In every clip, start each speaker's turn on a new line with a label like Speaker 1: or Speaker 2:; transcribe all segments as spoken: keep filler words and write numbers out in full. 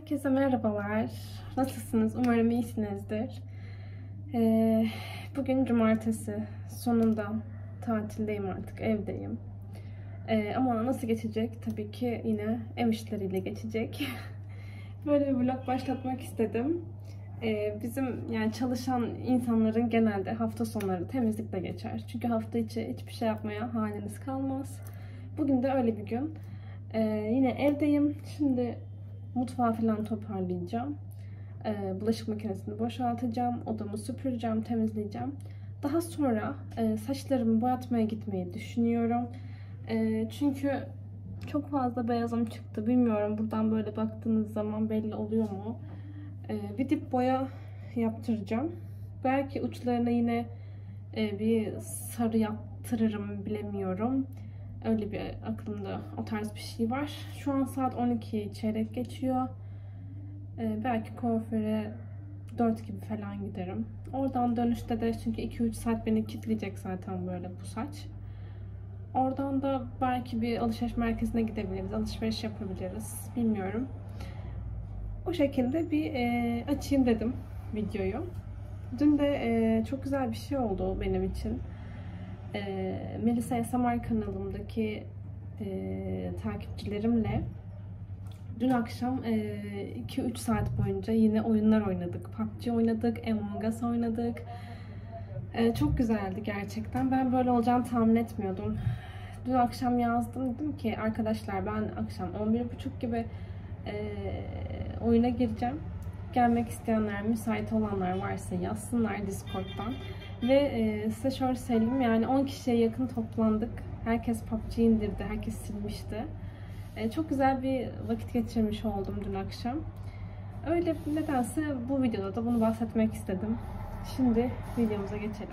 Speaker 1: Herkese merhabalar. Nasılsınız? Umarım iyisinizdir. Ee, bugün cumartesi. Sonunda tatildeyim artık. Evdeyim. Ee, ama nasıl geçecek? Tabii ki yine ev işleriyle geçecek. Böyle bir vlog başlatmak istedim. Ee, bizim yani çalışan insanların genelde hafta sonları temizlikle geçer. Çünkü hafta içi hiçbir şey yapmaya haliniz kalmaz. Bugün de öyle bir gün. Ee, yine evdeyim. Şimdi mutfağı falan toparlayacağım. Ee, bulaşık makinesini boşaltacağım. Odamı süpüreceğim, temizleyeceğim. Daha sonra e, saçlarımı boyatmaya gitmeyi düşünüyorum. E, çünkü çok fazla beyazım çıktı. Bilmiyorum buradan böyle baktığınız zaman belli oluyor mu? E, bir dip boya yaptıracağım. Belki uçlarına yine e, bir sarı yaptırırım, bilemiyorum. Öyle bir aklımda o tarz bir şey var. Şu an saat on iki çeyrek geçiyor. Ee, belki kuaföre dört gibi falan giderim. Oradan dönüşte de çünkü iki üç saat beni kilitleyecek zaten böyle bu saç. Oradan da belki bir alışveriş merkezine gidebiliriz. Alışveriş yapabiliriz. Bilmiyorum. O şekilde bir e, açayım dedim videoyu. Dün de e, çok güzel bir şey oldu benim için. E, Melisa S M R kanalımdaki e, takipçilerimle dün akşam iki üç saat boyunca yine oyunlar oynadık. P U B G oynadık, Among Us oynadık. E, çok güzeldi gerçekten. Ben böyle olacağını tahmin etmiyordum. Dün akşam yazdım, dedim ki arkadaşlar ben akşam on bir buçuk gibi e, oyuna gireceğim. Gelmek isteyenler, müsait olanlar varsa yazsınlar Discord'dan. Ve e, size şöyle söyleyeyim, yani on kişiye yakın toplandık. Herkes P U B G indirdi, herkes silmişti. E, çok güzel bir vakit geçirmiş oldum dün akşam. Öyle nedense bu videoda da bunu bahsetmek istedim. Şimdi videomuza geçelim.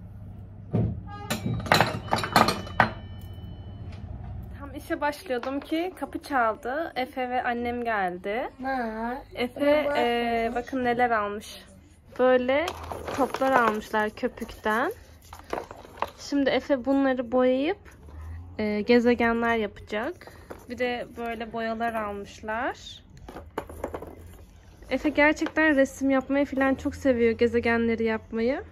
Speaker 1: Tam işe başlıyordum ki kapı çaldı. Efe ve annem geldi. Efe e, bakın neler almış. Böyle toplar almışlar köpükten. Şimdi Efe bunları boyayıp e, gezegenler yapacak. Bir de böyle boyalar almışlar. Efe gerçekten resim yapmayı falan çok seviyor, gezegenleri yapmayı.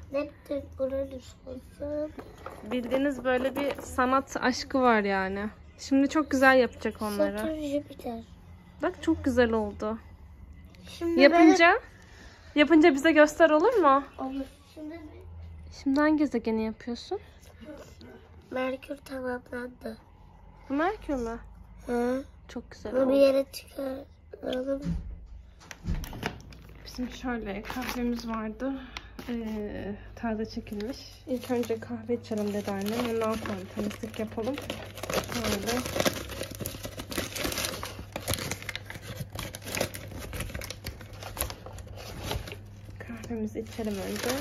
Speaker 1: Bildiğiniz böyle bir sanat aşkı var yani. Şimdi çok güzel yapacak onları. Bak çok güzel oldu. Şimdi yapınca böyle... yapınca bize göster, olur mu? Olur. Şimdi, Şimdi hangi gezegeni yapıyorsun?
Speaker 2: Merkür tamamlandı.
Speaker 1: Bu Merkür mü?
Speaker 2: Hı.
Speaker 1: Çok güzel
Speaker 2: Bunu
Speaker 1: oldu.
Speaker 2: bir yere çıkaralım.
Speaker 1: Bizim şöyle kahvemiz vardı. Ee, taze çekilmiş. İlk önce kahve içelim dedi annem. Ondan sonra temizlik yapalım. Şöyle. Kahvemizi içelim önce.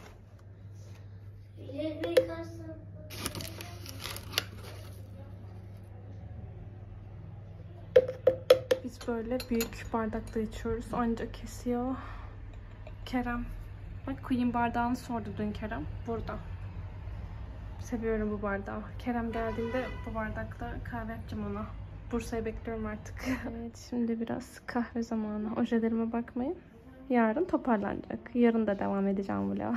Speaker 1: Biz böyle büyük bardakta içiyoruz. Ancak kesiyor. Kerem. Bak Queen bardağını sordu dün Kerem. Burada. Seviyorum bu bardağı. Kerem geldiğinde bu bardakta kahve yapacağım ona. Bursa'yı bekliyorum artık. Evet, şimdi biraz kahve zamanı. Ojelerime bakmayın. Yarın toparlanacak. Yarın da devam edeceğim vloga.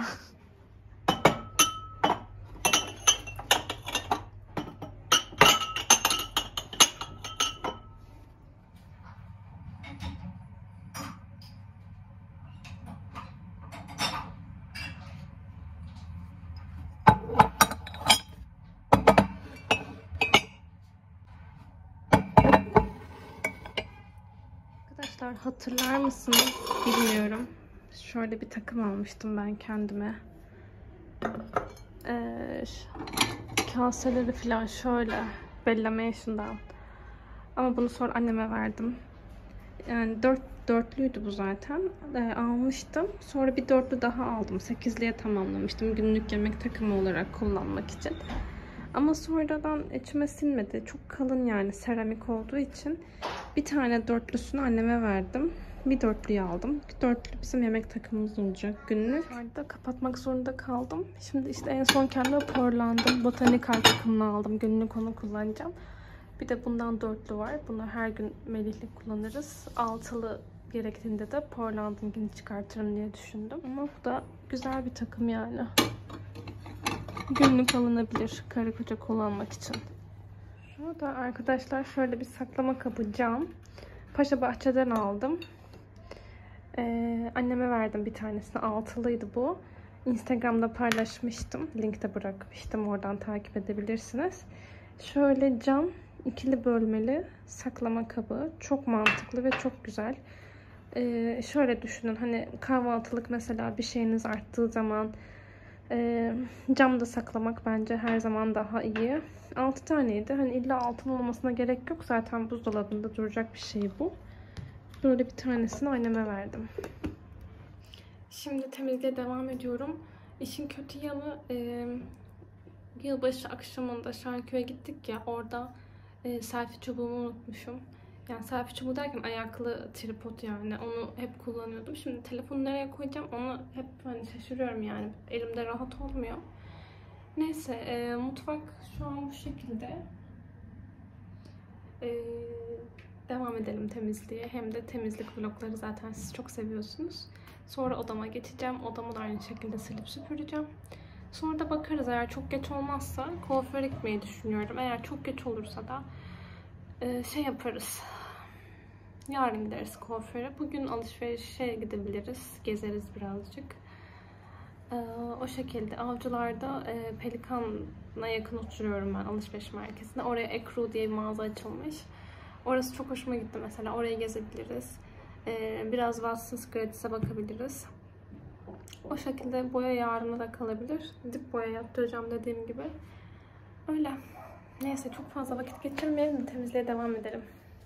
Speaker 1: Arkadaşlar hatırlar mısınız bilmiyorum. Şöyle bir takım almıştım ben kendime. Ee, kaseleri falan şöyle Bellamation'dan. Ama bunu sonra anneme verdim. Yani dört, dörtlüydü bu zaten. Ee, almıştım. Sonra bir dörtlü daha aldım. Sekizliye tamamlamıştım. Günlük yemek takımı olarak kullanmak için. Ama sonradan içime sinmedi. Çok kalın yani seramik olduğu için. Bir tane dörtlüsünü anneme verdim. Bir dörtlüyü aldım. Dörtlü bizim yemek takımımız olacak günlük. Orada kapatmak zorunda kaldım. Şimdi işte en son kendime porlandım. Botanikal takımını aldım. Günlük onu kullanacağım. Bir de bundan dörtlü var. Bunu her gün Melih'le kullanırız. Altılı gerektiğinde de Portland'ınkini çıkartırım diye düşündüm. Ama bu da güzel bir takım yani. Günlük alınabilir karı koca kullanmak için. Şurada arkadaşlar şöyle bir saklama kabı cam. Paşa Bahçe'den aldım. Ee, anneme verdim bir tanesini. Altılıydı bu. Instagram'da paylaşmıştım. Linkte bırakmıştım. Oradan takip edebilirsiniz. Şöyle cam ikili bölmeli saklama kabı. Çok mantıklı ve çok güzel. Ee, şöyle düşünün. Hani kahvaltılık mesela bir şeyiniz arttığı zaman e, camda saklamak bence her zaman daha iyi. altı taneydi. Hani illa altın olmasına gerek yok. Zaten buzdolabında duracak bir şey bu. Böyle bir tanesini anneme verdim. Şimdi temizliğe devam ediyorum. İşin kötü yanı e, yılbaşı akşamında Şarköy'e gittik ya, orada e, selfie çubuğumu unutmuşum. Yani selfie çubuğu derken ayaklı tripod yani. Onu hep kullanıyordum. Şimdi telefonu nereye koyacağım onu hep hani şaşırıyorum yani. Elimde rahat olmuyor. Neyse e, mutfak şu an bu şekilde. E, devam edelim temizliğe. Hem de temizlik vlogları zaten siz çok seviyorsunuz. Sonra odama geçeceğim. Odamı da aynı şekilde silip süpüreceğim. Sonra da bakarız, eğer çok geç olmazsa kuaföre gitmeyi düşünüyorum. Eğer çok geç olursa da e, şey yaparız. Yarın gideriz kuaföre. Bugün alışverişe gidebiliriz. Gezeriz birazcık. E, o şekilde. Avcılar'da e, Pelikan'a yakın oturuyorum ben, alışveriş merkezinde. Oraya Ekru diye bir mağaza açılmış. Orası çok hoşuma gitti mesela. Orayı gezebiliriz. E, biraz Watsons Gratis'e bakabiliriz. O şekilde boya yarına da kalabilir. Dip boya yaptıracağım dediğim gibi. Öyle. Neyse çok fazla vakit geçirmeyelim de temizliğe devam edelim.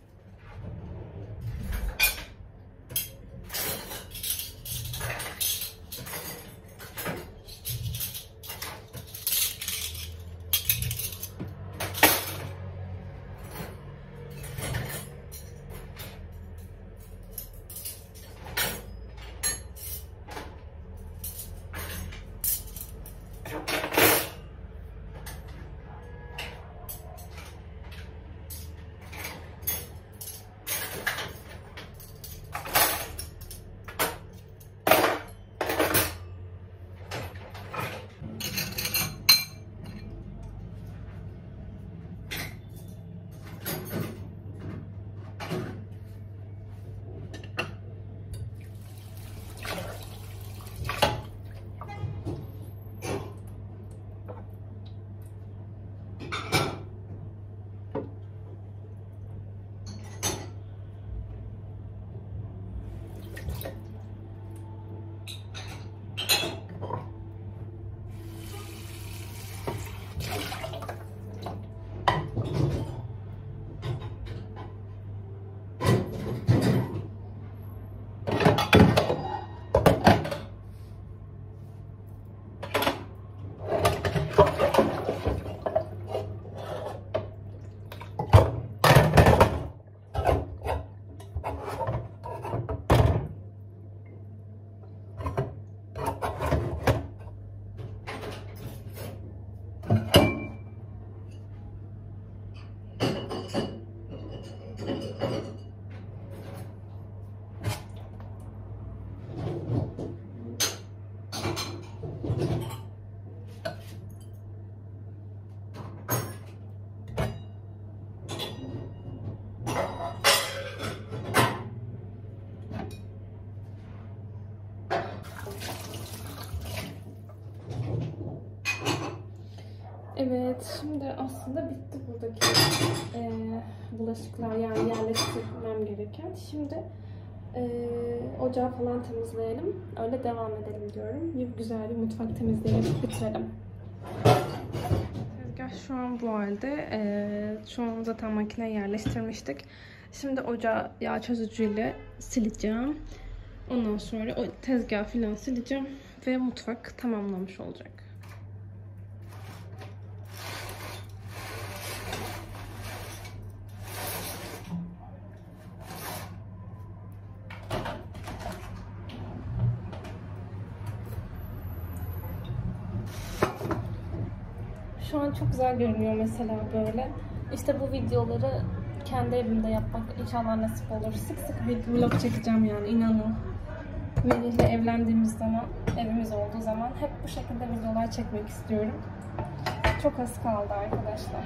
Speaker 1: Evet, şimdi aslında bitti buradaki e, bulaşıklar, yani yerleştirmem gereken. Şimdi e, ocağı falan temizleyelim, öyle devam edelim diyorum. Bir güzel bir mutfak temizleyip bitirelim. Tezgah şu an bu halde. E, şu an zaten makineye yerleştirmiştik. Şimdi ocağı yağ çözücüyle sileceğim. Ondan sonra o tezgahı falan sileceğim ve mutfak tamamlamış olacak. Şu an çok güzel görünüyor mesela böyle. İşte bu videoları kendi evimde yapmak inşallah nasip olur. Sık sık bir vlog çekeceğim yani, inanın. Melih'le evlendiğimiz zaman, evimiz olduğu zaman hep bu şekilde videolar çekmek istiyorum. Çok az kaldı arkadaşlar.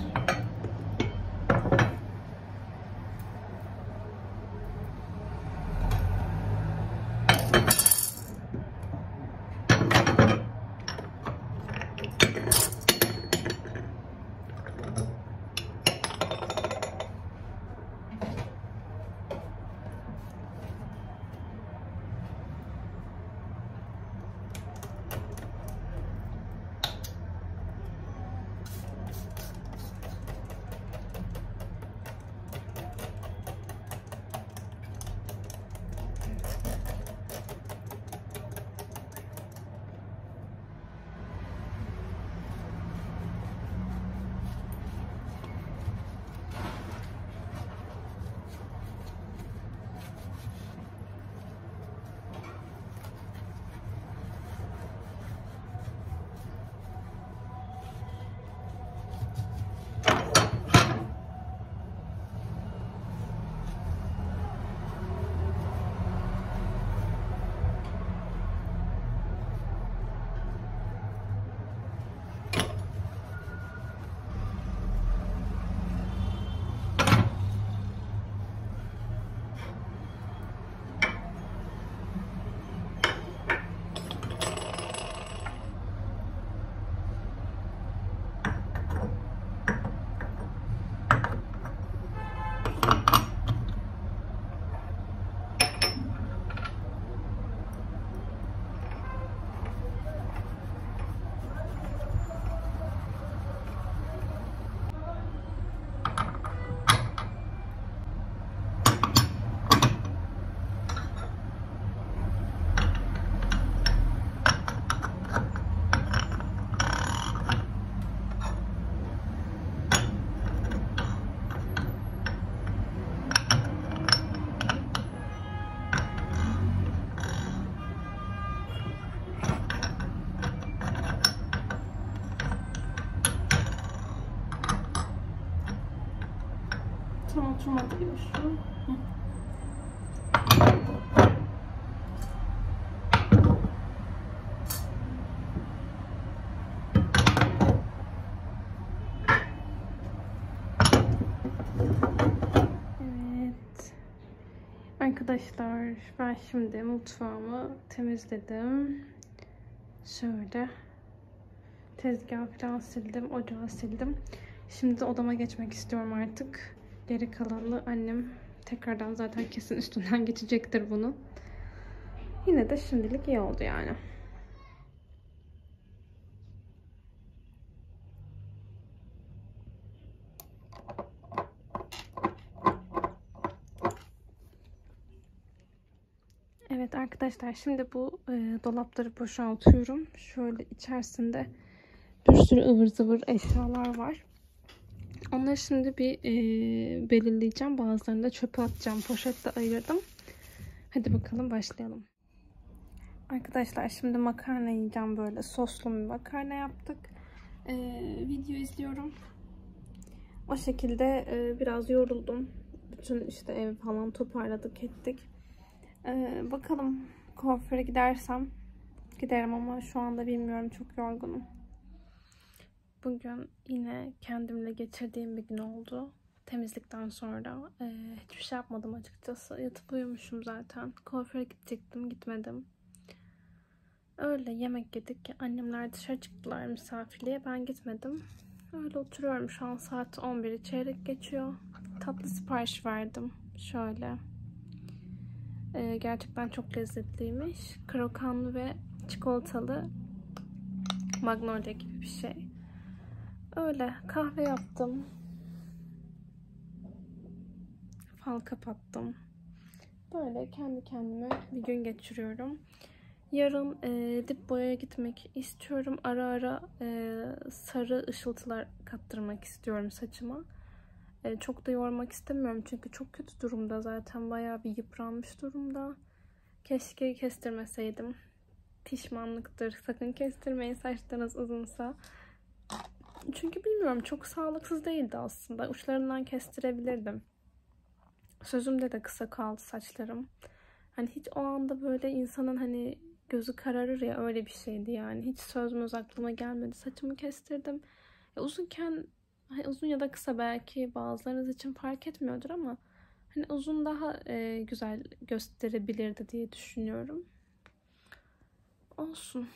Speaker 1: Tam oturmadı gibi şu. Hı. Evet. Arkadaşlar, ben şimdi mutfağımı temizledim. Şöyle tezgahı falan sildim, ocağı sildim. Şimdi de odama geçmek istiyorum artık. Geri kalanı annem tekrardan zaten kesin üstünden geçecektir bunu. Yine de şimdilik iyi oldu yani. Evet arkadaşlar, şimdi bu e, dolapları boşaltıyorum. Şöyle içerisinde bir sürü ıvır zıvır eşyalar var. Onları şimdi bir e, belirleyeceğim. Bazılarını da çöpe atacağım. Poşette ayırdım. Hadi bakalım başlayalım. Arkadaşlar şimdi makarna yiyeceğim, böyle soslu bir makarna yaptık. E, video izliyorum. O şekilde e, biraz yoruldum. Bütün işte ev falan toparladık ettik. E, bakalım kuaföre gidersem giderim ama şu anda bilmiyorum, çok yorgunum. Bugün yine kendimle geçirdiğim bir gün oldu. Temizlikten sonra e, hiçbir şey yapmadım açıkçası. Yatıp uyumuşum zaten. Kuaföre gidecektim, gitmedim. Öyle yemek yedik. Annemler dışarı çıktılar misafirliğe. Ben gitmedim. Öyle oturuyorum. Şu an saat on biri çeyrek geçiyor. Tatlı sipariş verdim. Şöyle. E, gerçekten çok lezzetliymiş. Krokanlı ve çikolatalı magnolia gibi bir şey. Öyle kahve yaptım. Fal kapattım. Böyle kendi kendime bir gün geçiriyorum. Yarın e, dip boyaya gitmek istiyorum. Ara ara e, sarı ışıltılar kattırmak istiyorum saçıma. E, çok da yormak istemiyorum çünkü çok kötü durumda zaten. Bayağı bir yıpranmış durumda. Keşke kestirmeseydim. Pişmanlıktır. Sakın kestirmeyin saçlarınız uzunsa. Çünkü bilmiyorum, çok sağlıksız değildi aslında. Uçlarından kestirebilirdim. Sözümde de kısa kaldı saçlarım. Hani hiç o anda böyle insanın hani gözü kararır ya, öyle bir şeydi yani. Hiç sözümüz aklıma gelmedi. Saçımı kestirdim. Ya uzunken, hani uzun ya da kısa belki bazılarınız için fark etmiyordur ama hani uzun daha e, güzel gösterebilirdi diye düşünüyorum. Olsun.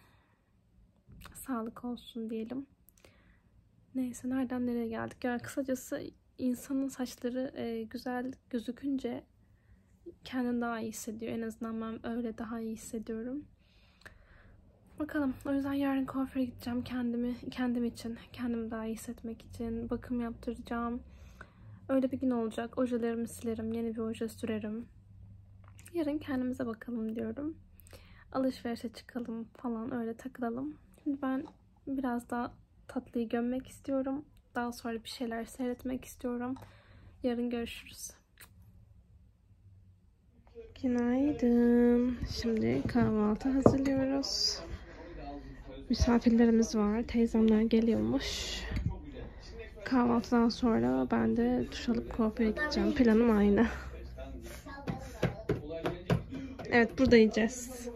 Speaker 1: Sağlık olsun diyelim. Neyse, nereden nereye geldik? Yani kısacası insanın saçları e, güzel gözükünce kendini daha iyi hissediyor. En azından ben öyle daha iyi hissediyorum. Bakalım. O yüzden yarın kuaföre gideceğim. Kendimi, kendim için. Kendimi daha iyi hissetmek için. Bakım yaptıracağım. Öyle bir gün olacak. Ojelerimi silerim. Yeni bir oje sürerim. Yarın kendimize bakalım diyorum. Alışverişe çıkalım falan, öyle takılalım. Şimdi ben biraz daha tatlıyı gömmek istiyorum. Daha sonra bir şeyler seyretmek istiyorum. Yarın görüşürüz. Günaydın. Şimdi kahvaltı hazırlıyoruz. Misafirlerimiz var. Teyzemler geliyormuş. Kahvaltıdan sonra ben de duş alıp kuaföre gideceğim. Planım aynı. Evet, burada yiyeceğiz.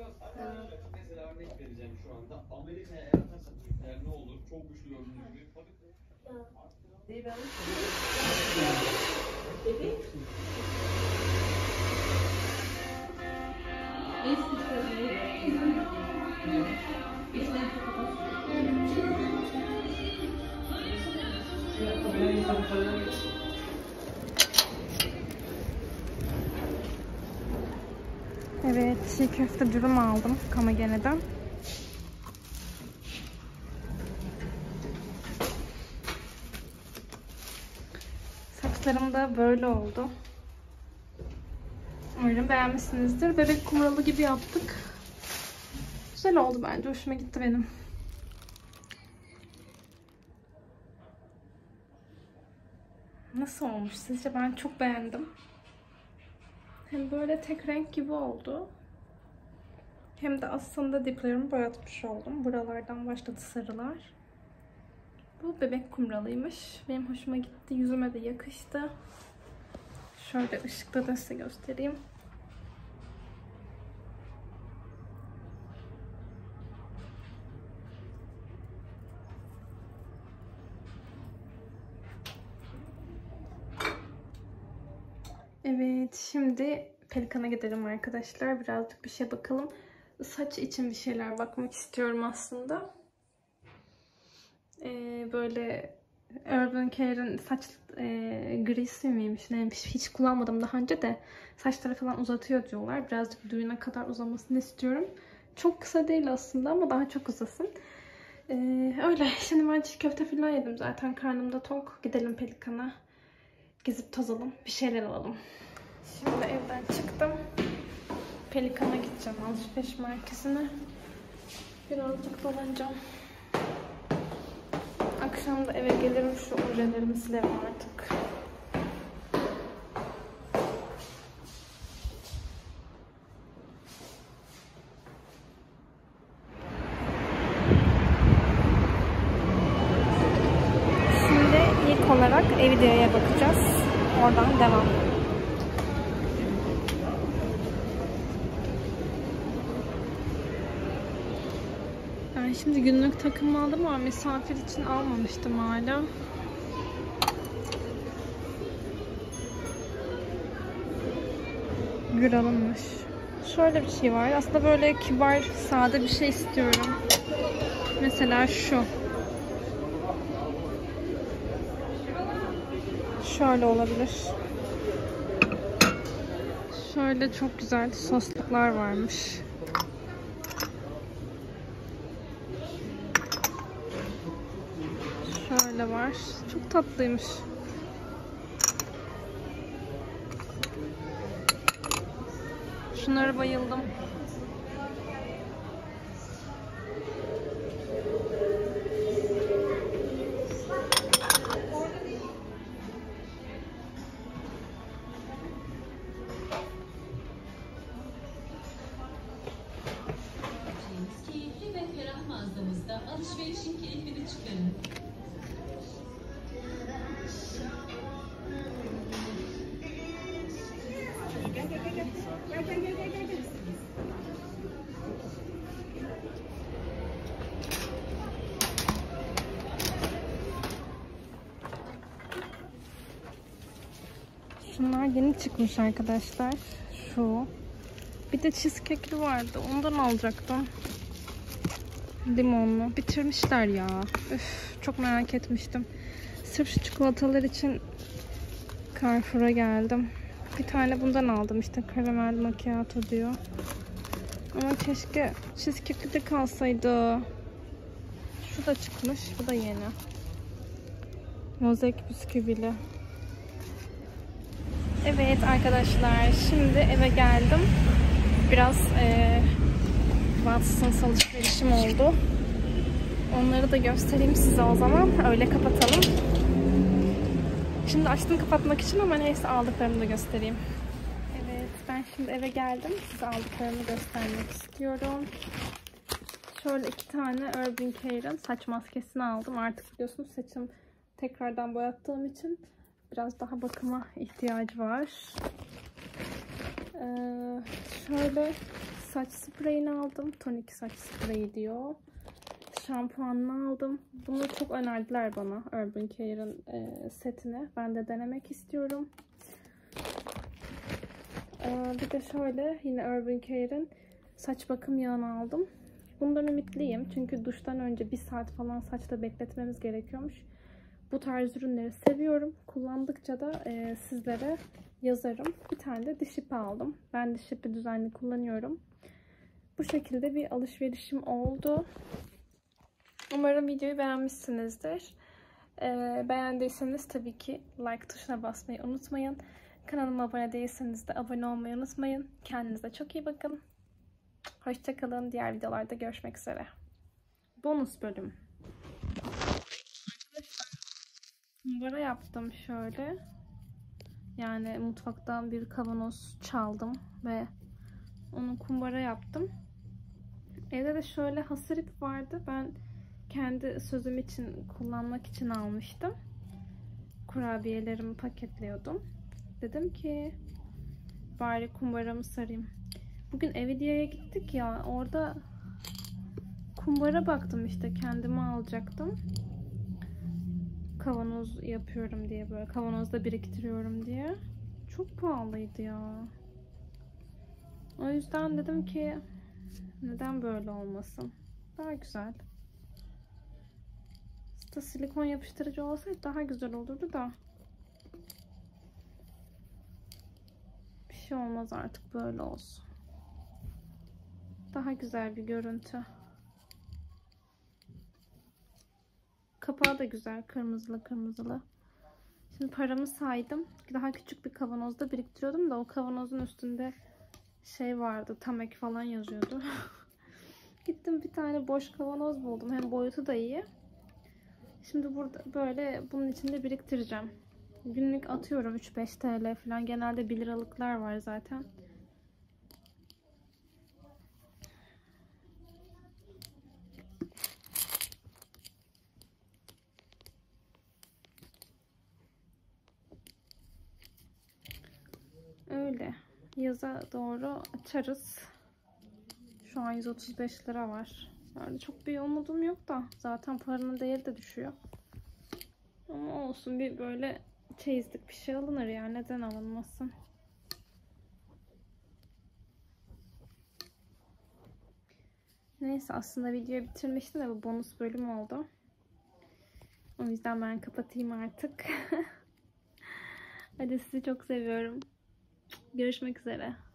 Speaker 1: Evet, çiğ köfte dürüm aldım Kamagene'den. Saçlarım da böyle oldu. Umarım beğenmişsinizdir. Bebek kumralı gibi yaptık. Güzel oldu bence. Hoşuma gitti benim. Nasıl olmuş sizce? Ben çok beğendim. Hem böyle tek renk gibi oldu. Hem de aslında diplerimi boyatmış oldum. Buralardan başladı sarılar. Bu bebek kumralıymış. Benim hoşuma gitti. Yüzüme de yakıştı. Şöyle ışıkta da size göstereyim. Evet, şimdi Pelikan'a gidelim arkadaşlar. Birazcık bir şey bakalım. Saç için bir şeyler bakmak istiyorum aslında. Ee, böyle Urban Care'ın saç e, grisi miymiş neymiş, hiç kullanmadım daha önce de. Saçları falan uzatıyor diyorlar. Birazcık düğüne kadar uzamasını istiyorum. Çok kısa değil aslında ama daha çok uzasın. Ee, öyle. Şimdi ben çiğ köfte falan yedim zaten. Karnım da tok. Gidelim Pelikan'a. Gezip tozalım. Bir şeyler alalım. Şimdi evden çıktım. Pelikan'a gideceğim, alışveriş merkezine. Birazcık dolanacağım. Akşam da eve gelirim, şu ojelerimi silerim artık. Şimdi ilk olarak Evideo'ya bakacağız. Oradan devam. Ben şimdi günlük takımı aldım ama misafir için almamıştım hala. Gül alınmış. Şöyle bir şey var. Aslında böyle kibar, sade bir şey istiyorum. Mesela şu. Şöyle olabilir. Şöyle çok güzel sosluklar varmış. Şöyle var. Çok tatlıymış. Şunlara bayıldım.
Speaker 3: Keyifli ve ferah mağazamızda alışverişin keyfini çıkarın.
Speaker 1: Şunlar yeni çıkmış arkadaşlar. Şu. Bir de cheesecake'li vardı. Ondan alacaktım. Limonlu. Bitirmişler ya. Üf, çok merak etmiştim. Sırf şu çikolatalar için Carrefour'a geldim. Bir tane bundan aldım. İşte karamel macchiato diyor. Ama keşke cheesecake'li de kalsaydı. Şu da çıkmış. Bu da yeni. Mozaik bisküvili. Evet arkadaşlar, şimdi eve geldim. Biraz e, Watsons alışverişim oldu. Onları da göstereyim size o zaman. Öyle kapatalım. Şimdi açtım kapatmak için ama neyse aldıklarımı da göstereyim. Evet, ben şimdi eve geldim. Size aldıklarımı göstermek istiyorum. Şöyle iki tane Urban Decay'in saç maskesini aldım. Artık biliyorsunuz saçım tekrardan boyattığım için biraz daha bakıma ihtiyacı var. Ee, şöyle saç spreyini aldım. Tonik saç spreyi diyor. Şampuanını aldım. Bunu çok önerdiler bana. Urban Care'ın e, setini. Ben de denemek istiyorum. Ee, bir de şöyle yine Urban Care'ın saç bakım yağını aldım. Bundan ümitliyim. Çünkü duştan önce bir saat falan saçta bekletmemiz gerekiyormuş. Bu tarz ürünleri seviyorum. Kullandıkça da e, sizlere yazarım. Bir tane de diş ipi aldım. Ben diş ipi düzenli kullanıyorum. Bu şekilde bir alışverişim oldu. Umarım videoyu beğenmişsinizdir. E, beğendiyseniz tabii ki like tuşuna basmayı unutmayın. Kanalıma abone değilseniz de abone olmayı unutmayın. Kendinize çok iyi bakın. Hoşça kalın. Diğer videolarda görüşmek üzere. Bonus bölüm. Kumbara yaptım şöyle. Yani mutfaktan bir kavanoz çaldım ve onu kumbara yaptım. Evde de şöyle hasır ip vardı. Ben kendi sözüm için kullanmak için almıştım. Kurabiyelerimi paketliyordum. Dedim ki bari kumbaramı sarayım. Bugün Evidia'ya gittik ya, orada kumbara baktım, işte kendime alacaktım. Kavanoz yapıyorum diye, böyle kavanozda biriktiriyorum diye. Çok pahalıydı ya. O yüzden dedim ki neden böyle olmasın. Daha güzel. İşte silikon yapıştırıcı olsaydı daha güzel olurdu da. Bir şey olmaz, artık böyle olsun. Daha güzel bir görüntü. Kapağı da güzel. Kırmızılı kırmızılı. Şimdi paramı saydım. Daha küçük bir kavanozda biriktiriyordum da o kavanozun üstünde şey vardı. Tamek falan yazıyordu. Gittim bir tane boş kavanoz buldum. Hem boyutu da iyi. Şimdi burada böyle bunun içinde biriktireceğim. Günlük atıyorum üç beş TL falan. Genelde bir liralıklar var zaten. Öyle. Yaza doğru açarız. Şu an yüz otuz beş lira var. Yani çok bir umudum yok da. Zaten paranın değeri de düşüyor. Ama olsun, bir böyle çeyizlik bir şey alınır yani. Neden alınmasın? Neyse, aslında videoyu bitirmiştim de bu bonus bölüm oldu. O yüzden ben kapatayım artık. Hadi, sizi çok seviyorum. Görüşmek üzere.